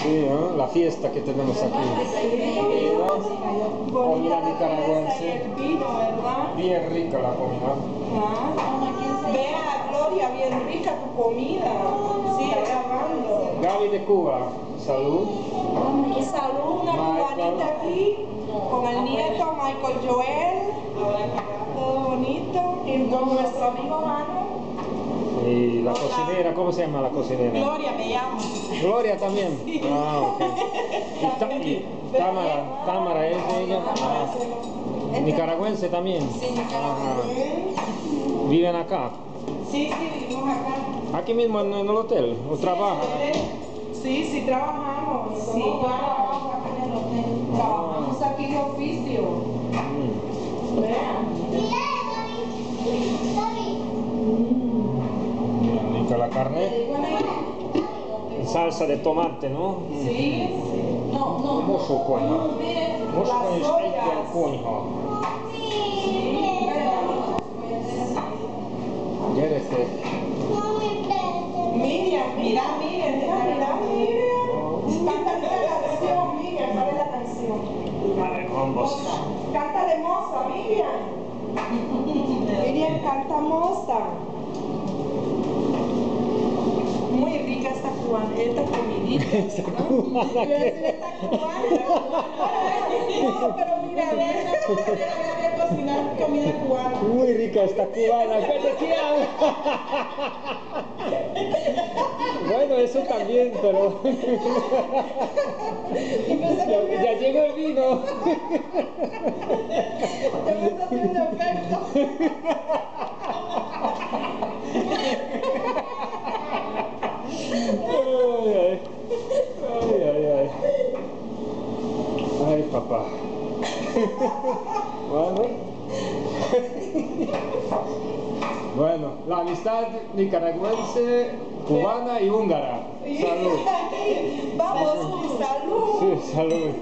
Sí, ¿no? La fiesta que tenemos aquí. Comida nicaragüense. El vino, ¿verdad? Bien rica la comida. Vea, Gloria, bien rica tu comida. Sigue grabando. Gaby de Cuba, salud. Y salud, una cubanita aquí, con el nieto Michael Joel. Todo bonito. Y con nuestro amigo Mano. Y la cocinera, ¿cómo se llama la cocinera? Gloria me llama. Gloria también. Ah, ok. Y Támara es de ella. Ah, nicaragüense también. Sí, nicaragüense. ¿Viven acá? Sí, vivimos acá. ¿Aquí mismo en el hotel? ¿O trabajan? Sí, trabajamos. Sí, yo trabajo acá en el hotel. Trabajamos aquí de oficio. Vean. Rica la carne. En salsa de tomate, ¿no? Sí. No. Mucho coño. Mucho coño steak del coño. ¿Quieres steak? Miriam. Cántale la canción, Miriam. ¿Sabe la canción? Vale, ambos. Cántale moza, Miriam. Miriam canta moza. Muy rica esta comidita. ¿Esta cubana qué? Esta cubana. No, pero mira, voy a cocinar comida cubana. Muy rica esta cubana. ¿De qué habla? Bueno, eso también, pero ya llegó el vino. Te me está haciendo efecto. Ay, papá. Bueno, la amistad nicaragüense, cubana y húngara. Salud. Vamos, salud. Sí, salud.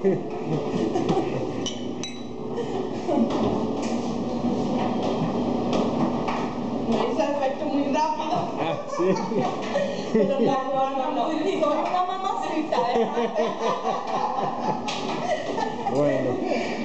Me hizo efecto muy rápido. Ah, sí. Pero la cubana muy rica. Soy una mamacita, Bueno.